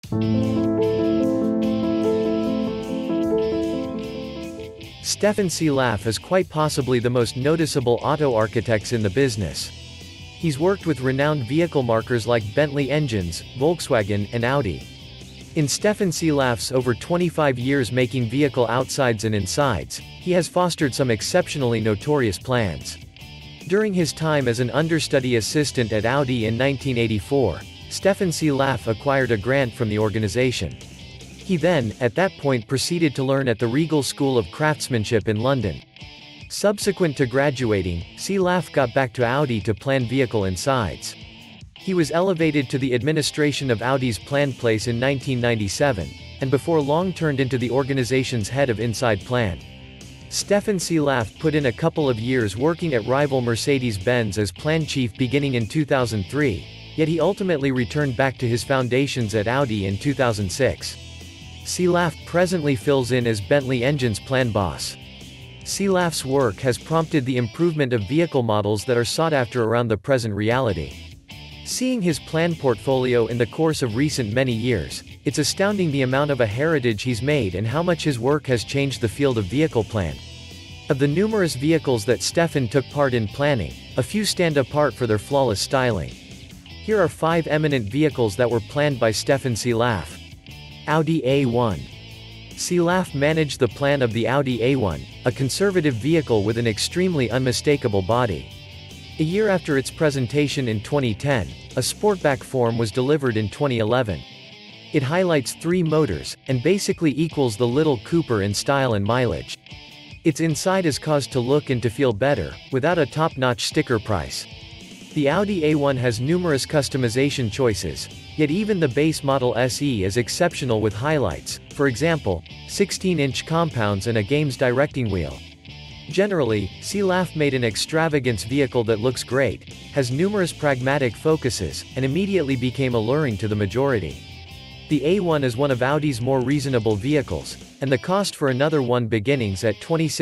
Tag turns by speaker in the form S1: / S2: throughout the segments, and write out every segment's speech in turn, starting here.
S1: Stefan Sielaff is quite possibly the most noticeable auto architects in the business. He's worked with renowned vehicle markers like Bentley engines, Volkswagen, and Audi. In Stefan Sielaff's over 25 years making vehicle outsides and insides, he has fostered some exceptionally notorious plans. During his time as an understudy assistant at Audi in 1984, Stefan Sielaff acquired a grant from the organization. He then, at that point, proceeded to learn at the Regal School of Craftsmanship in London. Subsequent to graduating, Sielaff got back to Audi to plan vehicle insides. He was elevated to the administration of Audi's planned place in 1997, and before long turned into the organization's head of inside plan. Stefan Sielaff put in a couple of years working at rival Mercedes Benz as plan chief beginning in 2003, yet he ultimately returned back to his foundations at Audi in 2006. Sielaff presently fills in as Bentley Engines plan boss. Sielaff's work has prompted the improvement of vehicle models that are sought after around the present reality. Seeing his plan portfolio in the course of recent many years, it's astounding the amount of a heritage he's made and how much his work has changed the field of vehicle plan. Of the numerous vehicles that Stefan took part in planning, a few stand apart for their flawless styling. Here are 5 eminent vehicles that were planned by Stefan Sielaff. Audi A1. Sielaff managed the plan of the Audi A1, a conservative vehicle with an extremely unmistakable body. A year after its presentation in 2010, a sportback form was delivered in 2011. It highlights 3 motors, and basically equals the Little Cooper in style and mileage. Its inside is caused to look and to feel better, without a top-notch sticker price. The Audi A1 has numerous customization choices, yet even the base model SE is exceptional with highlights, for example, 16-inch compounds and a games directing wheel. Generally, Sielaff made an extravagance vehicle that looks great, has numerous pragmatic focuses, and immediately became alluring to the majority. The A1 is one of Audi's more reasonable vehicles, and the cost for another one beginnings at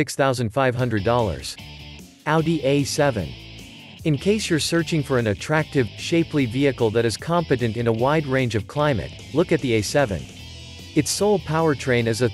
S1: $26,500. Audi A7. In case you're searching for an attractive, shapely vehicle that is competent in a wide range of climate, look at the A7. Its sole powertrain is a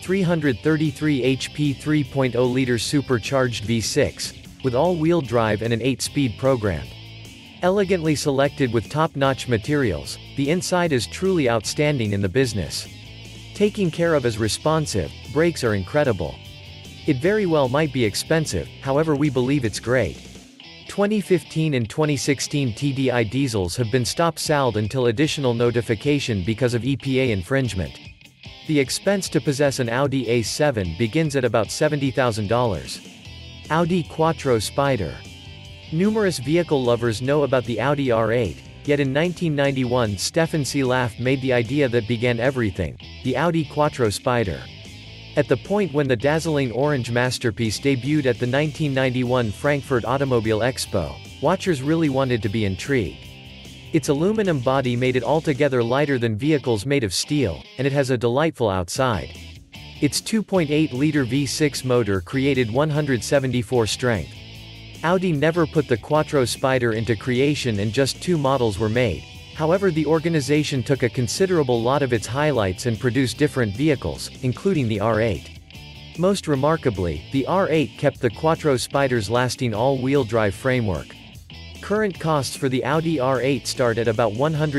S1: 333 HP 3.0-liter supercharged V6, with all-wheel drive and an 8-speed program. Elegantly selected with top-notch materials, the inside is truly outstanding in the business. Taken care of as responsive, brakes are incredible. It very well might be expensive, however we believe it's great. 2015 and 2016 TDI diesels have been stop-sold until additional notification because of EPA infringement. The expense to possess an Audi A7 begins at about $70,000. Audi Quattro Spider. Numerous vehicle lovers know about the Audi R8, yet in 1991 Stefan Sielaff made the idea that began everything, the Audi Quattro Spider. At the point when the dazzling orange masterpiece debuted at the 1991 Frankfurt Automobile Expo, watchers really wanted to be intrigued. Its aluminum body made it altogether lighter than vehicles made of steel, and it has a delightful outside. Its 2.8-liter V6 motor created 174 strength. Audi never put the Quattro Spider into creation and just 2 models were made. However, the organization took a considerable lot of its highlights and produced different vehicles, including the R8. Most remarkably, the R8 kept the Quattro Spider's lasting all-wheel drive framework. Current costs for the Audi R8 start at about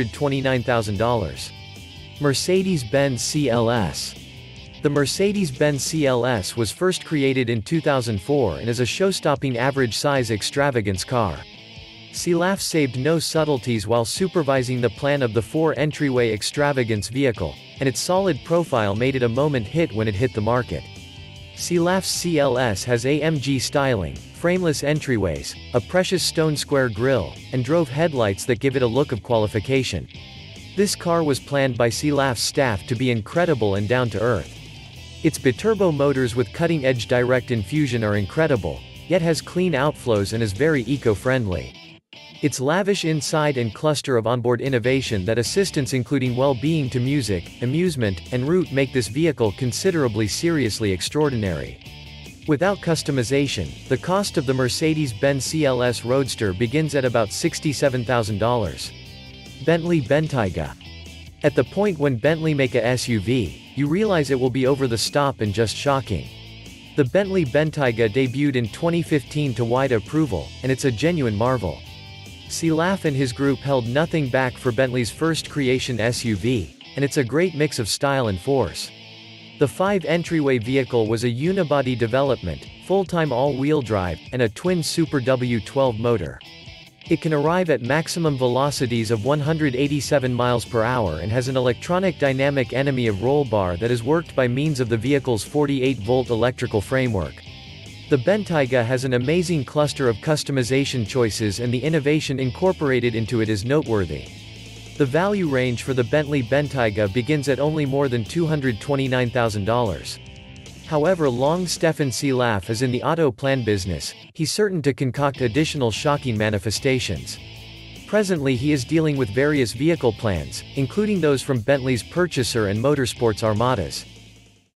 S1: $129,000. Mercedes Benz CLS. The Mercedes Benz CLS was first created in 2004 and is a show-stopping average-size extravagance car. Sielaff saved no subtleties while supervising the plan of the 4-entryway extravagance vehicle, and its solid profile made it a moment hit when it hit the market. Sielaff's CLS has AMG styling, frameless entryways, a precious stone square grille, and drove headlights that give it a look of qualification. This car was planned by Sielaff's staff to be incredible and down-to-earth. Its biturbo motors with cutting-edge direct infusion are incredible, yet has clean outflows and is very eco-friendly. Its lavish inside and cluster of onboard innovation that assistance including well-being to music, amusement, and route make this vehicle considerably seriously extraordinary. Without customization, the cost of the Mercedes-Benz CLS Roadster begins at about $67,000. Bentley Bentayga. At the point when Bentley make a SUV, you realize it will be over the top and just shocking. The Bentley Bentayga debuted in 2015 to wide approval, and it's a genuine marvel. Sielaff and his group held nothing back for Bentley's first creation SUV, and it's a great mix of style and force. The 5 entryway vehicle was a unibody development, full-time all-wheel drive, and a twin Super W12 motor. It can arrive at maximum velocities of 187 miles per hour and has an electronic dynamic enemy of roll bar that is worked by means of the vehicle's 48-volt electrical framework. The Bentayga has an amazing cluster of customization choices, and the innovation incorporated into it is noteworthy. The value range for the Bentley Bentayga begins at only more than $229,000. However, long Stefan Sielaff is in the auto plan business, he's certain to concoct additional shocking manifestations. Presently he is dealing with various vehicle plans, including those from Bentley's purchaser and motorsports armadas.